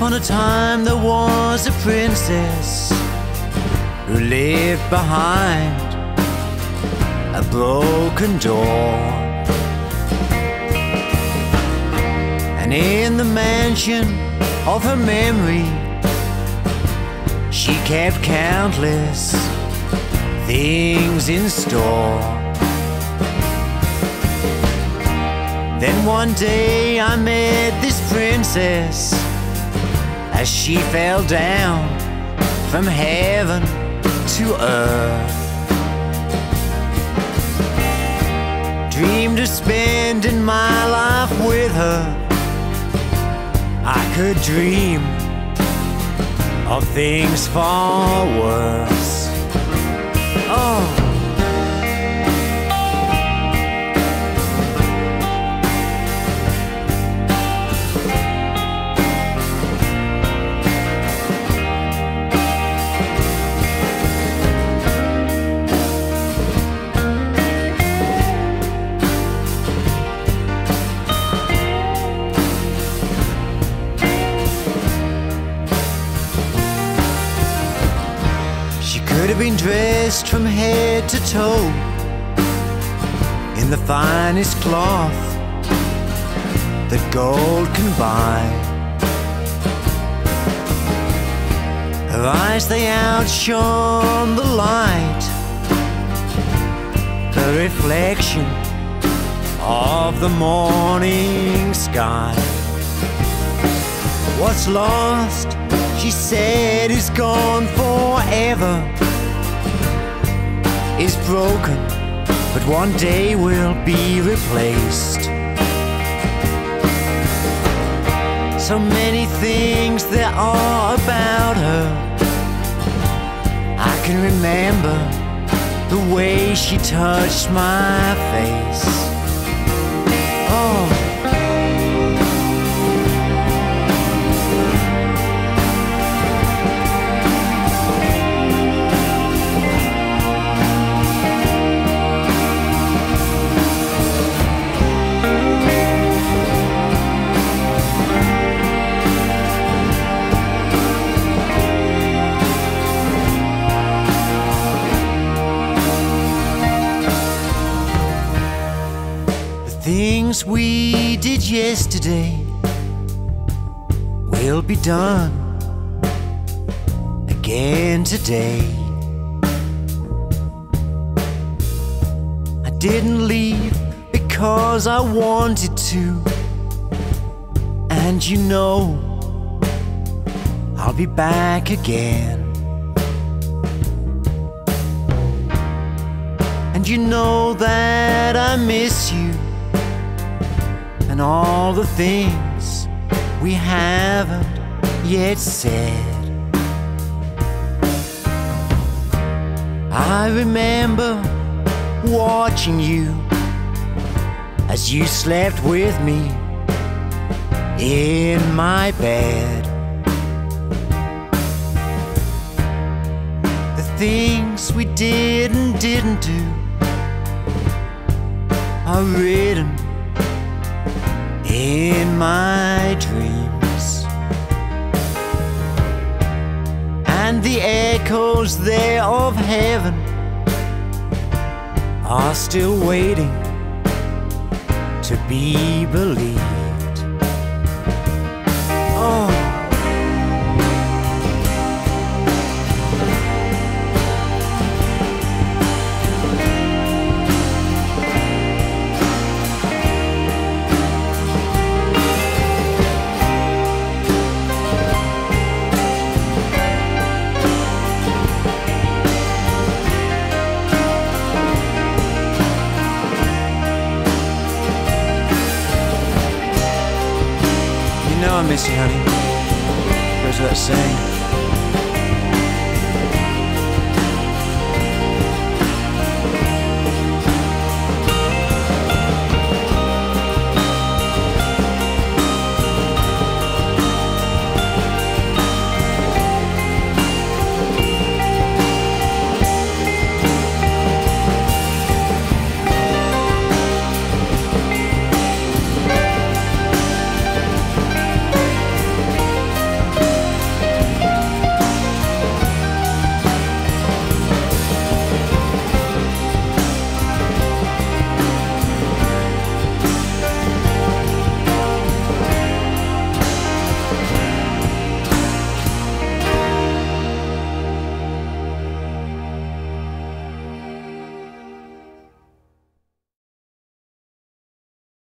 upon a time there was a princess who lived behind a broken door. And in the mansion of her memory, she kept countless things in store. Then one day I met this princess as she fell down from heaven to earth. Dreamed of spending my life with her. I could dream of things far worse. Oh. Could have been dressed from head to toe in the finest cloth that gold can buy. Her eyes, they outshone the light, the reflection of the morning sky. What's lost, she said, is gone forever, is broken, but one day will be replaced. So many things there are about her. I can remember the way she touched my face. Oh. Things we did yesterday will be done again today. I didn't leave because I wanted to, and you know I'll be back again. And you know that I miss you and all the things we haven't yet said. I remember watching you as you slept with me in my bed. The things we did and didn't do are written in my dreams, and the echoes there of heaven are still waiting to be believed. Oh. I miss you, honey. Goes without saying.